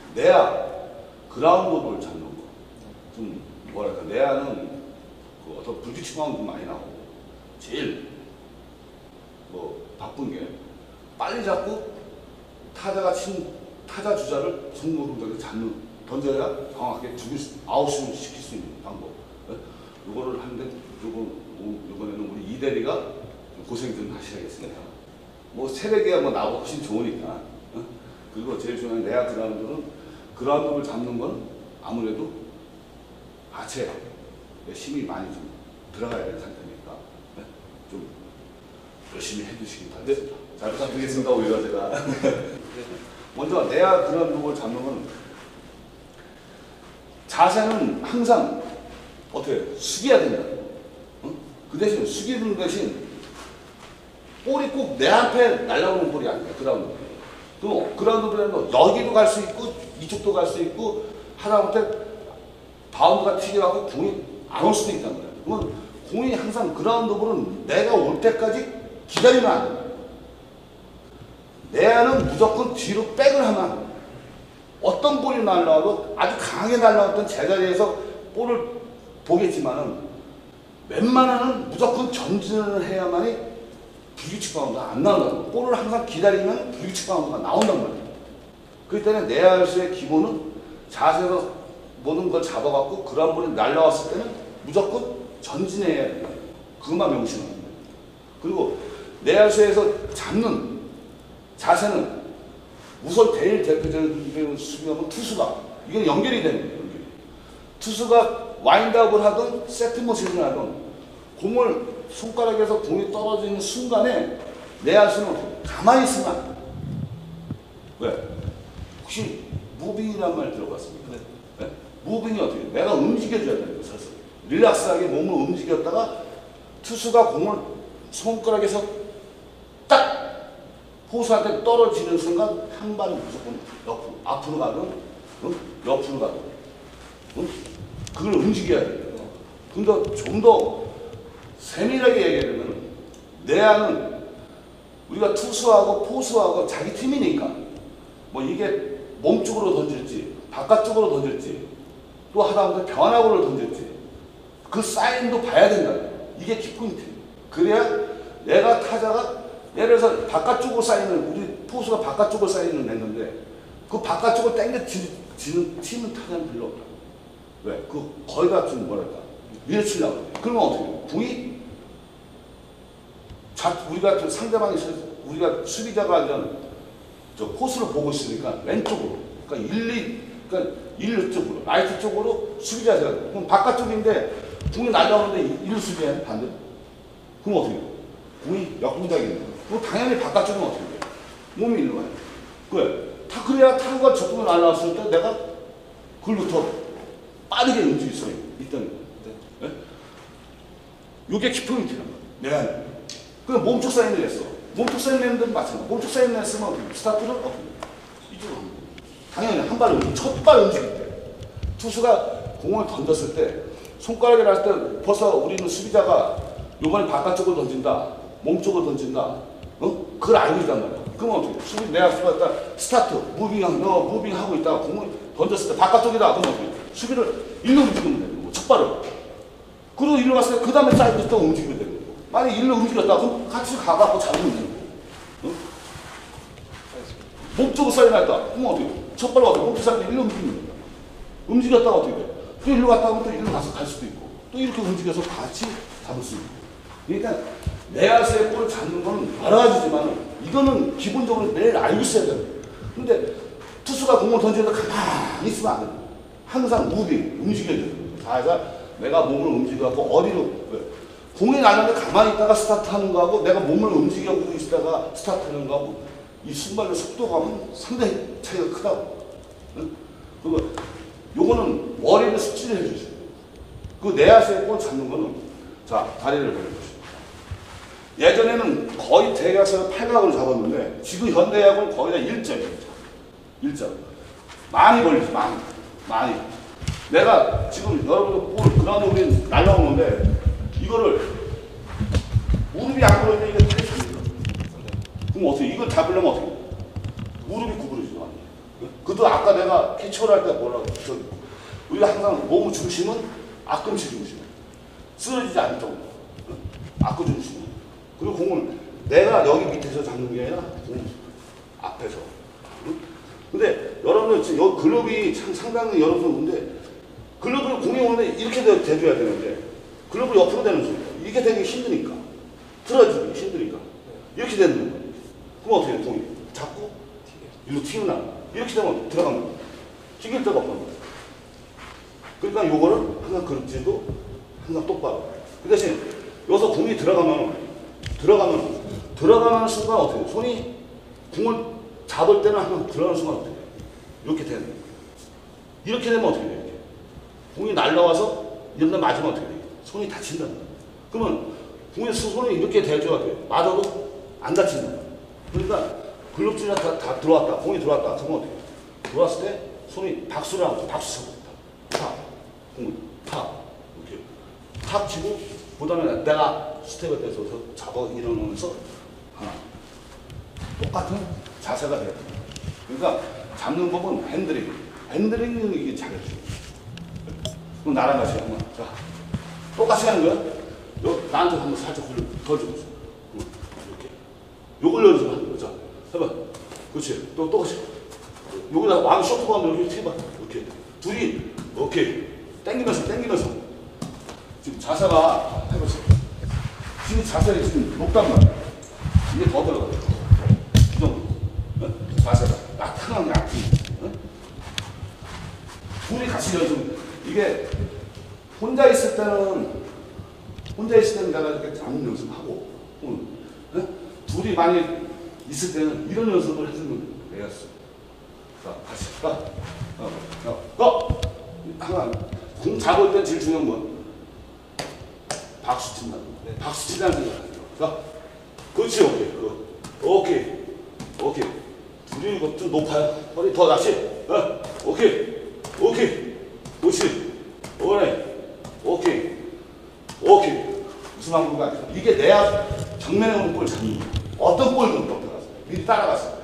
내야 그라운드볼 잡는 거. 좀 뭐랄까 내야는 그 어떤 불규칙함도 좀 많이 나오고 제일 뭐 바쁜 게 빨리 잡고 타자가 친 타자 주자를 성공적으로 잡는 던져야 정확하게 아웃을 시킬 수 있는 방법. 요거를 하는데 요번에는 우리 이대리가 고생 좀 하셔야겠습니다. 뭐 세대기가 뭐 나보고 훨씬 좋으니까. 그리고 제일 중요한 내야 그라운드는 그라운드를 잡는 건 아무래도 하체에 힘이 많이 좀 들어가야 되는 상태니까 좀 열심히 해주시기 바랍니다. 잘 부탁드리겠습니다. 오히려 제가 먼저 내야 그라운드를 잡는 건 자세는 항상 어떻게 숙여야 된다. 그 대신 숙이는 대신 볼이 꼭 내 앞에 날아오는 볼이 아니야. 그라운드. 또 그라운드 볼은 여기도 갈 수 있고 이쪽도 갈 수 있고 하다못해 바운드가 튀겨가고 공이 안 올 수도 있단 말이야. 그러면 공이 항상 그라운드 볼은 내가 올 때까지 기다리면 안 된다. 내야는 무조건 뒤로 백을 하면 어떤 볼이 날라와도 아주 강하게 날라왔던 제자리에서 볼을 보겠지만은 웬만하면 무조건 전진을 해야만이 불규칙 바운드가 안 나온다는 거야. 볼을 항상 기다리면 불규칙 바운드가 나온단 말이야. 그렇기 때문에 내야수의 기본은 자세에서 모든 걸 잡아갖고 그런 볼이 날라왔을 때는 무조건 전진해야 된다. 그것만 명심하면 돼. 그리고 내야수에서 잡는 자세는 우선 제일 대표적인 수비하면 투수가 이게 연결이 되는 거예요. 연결이. 투수가 와인드업을 하든 세트 모션을 하든 공을 손가락에서 공이 떨어지는 순간에 내야수는 가만히 있으면 안 돼. 왜? 혹시 무빙이라는 말 들어봤습니까? 네? 무빙이 어떻게 돼? 내가 움직여줘야 되는 거야. 서서 릴락스하게 몸을 움직였다가 투수가 공을 손가락에서 딱 포수한테 떨어지는 순간 한 발은 무조건 옆으로, 앞으로 가든 옆으로 가든 그걸 움직여야 돼요. 근데 좀 더 세밀하게 얘기하면 내야는 우리가 투수하고 포수하고 자기 팀이니까 뭐 이게 몸쪽으로 던질지 바깥쪽으로 던질지 또 하다못해 변화구를 던질지 그 사인도 봐야 된다. 이게 키포인트예요. 그래야 내가 타자가 예를 들어서 바깥쪽으로 사인을 우리 포수가 바깥쪽으로 사인을 냈는데 그 바깥쪽으로 당겨지는 팀은 타자는 별로 없다. 왜? 그 거의 다 좀 뭐랄까 밀어치려고. 그러면 어떻게 돼? 공이 우리가 상대방이 우리가 수비자가 저 포수를 보고 있으니까 왼쪽으로 그러니까 그러니까 1루 쪽으로 라이트 쪽으로 수비자가 그럼 바깥쪽인데 공이 날라오는데 1루 수비해야 돼 반대로. 그럼 어떻게 돼? 공이 역동작이 있는 거야. 그럼 당연히 바깥쪽은 어떻게 돼? 몸이 일로 가요. 그래. 그래야 타구가 저쪽으로 날라왔을 때 내가 그걸로 더 빠르게 움직일 수 있다는 거예요. 네? 이게 키포인트란 거야. 네. 그럼 몸쪽 사인을 했어. 몸쪽 사인 내는 데는 마찬가지야. 몸쪽 사인 냈으면 스타트는 어떻게 돼? 이쪽으로 하는 거야. 당연히 한 발 첫 발 움직일 때 투수가 공을 던졌을 때 손가락에 놨을 때 벌써 우리는 수비자가 요번에 바깥쪽으로 던진다. 몸쪽으로 던진다. 그걸 알고 있단 말이야. 그러면 어떻게 수비 내가 수비가 스타트 무빙하고 있다가 공을 던졌을 때 바깥쪽이다. 그러면 어떻게 수비를 일로 움직이면 되는 거고 첫 발을. 그리고 일로 갔을 때 그 다음에 사이드로 또 움직이면 되는 거고. 만약 일로 움직였다 그럼 같이 가갖고 잡으면 되는 거고. 몸쪽으로 사인했다. 그럼 어떻게 첫 발로 어떻게 몸쪽 사인 일로 움직이면 된다. 움직였다가 어떻게 돼? 또 일로 갔다 오면 또 일로 가서 갈 수도 있고 또 이렇게 움직여서 같이 잡을 수 있고. 그러니까 내야수의 볼을 잡는 거는 여러 가지지만 이거는 기본적으로 매일 알고 있어야 돼요. 근데 투수가 공을 던지는데 가만히 있으면 안 돼요. 항상 움직여야 돼요. 자, 내가 몸을 움직여갖고 어디로 공이 날는데 가만히 있다가 스타트하는 거하고 내가 몸을 움직이고 있다가 스타트하는 거하고 이 순발의 속도가 상당히 차이가 크다고. 그리고 요거는 머리를 숙지를 해주셔야 돼요. 그 내야수의 볼 잡는 거는 자 다리를 벌려주시고 예전에는 거의 대가서 8각을 잡았는데 지금 현대야구는 거의 다 1점. 많이 벌리지 많이. 내가 지금 여러분들 볼 그라운드 우리 날라오는데 이거를 무릎이 안 구부러지면 이게 탈출입니다. 그럼 어떻게 이걸 잡으려면 어떻게 무릎이 구부러지죠? 그도 아까 내가 캐치볼 할 때 뭐라고 우리가 항상 몸 중심은 앞꿈치 중심, 쓰러지지 않도록 앞꿈 중심. 그리고 공을 내가 여기 밑에서 잡는 게 아니라 공 앞에서. 근데 여러분들 지금 여기 글럽이 상당히 여러분 근데 글럽을 공이 오는데 이렇게 대줘야 되는데 글럽을 옆으로 대는 소리예요. 이게 되게 힘드니까 틀어주기 힘드니까 이렇게 되는 거예요. 그럼 어떻게 돼? 공이 잡고 이리로 튀어나 이렇게 되면 들어가면 튀길 데가 없는 거예요. 그러니까 요거를 항상 그릇지도 항상 똑바로. 그 대신 여기서 공이 들어가면 순간 어떻게 돼? 손이 공을 잡을 때는 항상 들어가는 순간 어떻게 돼? 이렇게 되는 거예요. 이렇게 되면 어떻게 돼요? 이렇게. 공이 날라와서 이런 데 맞으면 어떻게 돼요? 손이 다친다는 거예요. 그러면 공이 손이 이렇게 대줘야 돼요. 맞아도 안 다친다는 거예요. 그러니까 글럽줄이 다 들어왔다. 공이 들어왔다. 그러면 어떻게 돼요? 들어왔을 때 손이 박수를 하고 박수 쳐버린다. 탁, 공을 탁, 이렇게 탁 치고 그 다음에 내가 스텝에 대해서 잡아 일어나면서 하나 똑같은 자세가 돼야 돼. 그러니까 잡는 법은 핸들링은 이게 잘해줘. 그럼 나랑 같이 한번 자 똑같이 하는 거야. 나한테 한번 살짝 더 주고 이렇게 요걸 연습하는 거자. 해봐. 그렇지. 또 똑같이. 여기다 왕 쇼트가 하면 이렇게 해봐. 이렇게 둘이 오케이 당기면서 지금 자세가 해보세요. 지금 자세가 지금 높단 말이야. 이게 더 들어가요. 이 정도. 자세가 약간 약해. 둘이 같이 연습. 이게 혼자 있을 때는 내가 이렇게 잡는 연습하고 둘이 많이 있을 때는 이런 연습을 해주면 되겠어. 자, 같이 가. 하나. 공 잡을 때 제일 중요한 건 박수 친다는 거. 박수 친다는 생각. 자, 그렇지. 오케이. 둘이 이거 좀 높아요. 허리 더 다시. 오케이. 그렇지. 오케이. 무슨 방법인가? 이게 내 앞 정면에 오는 볼 잡는 거야. 어떤 볼든 또 들어가서 미리 따라갔어.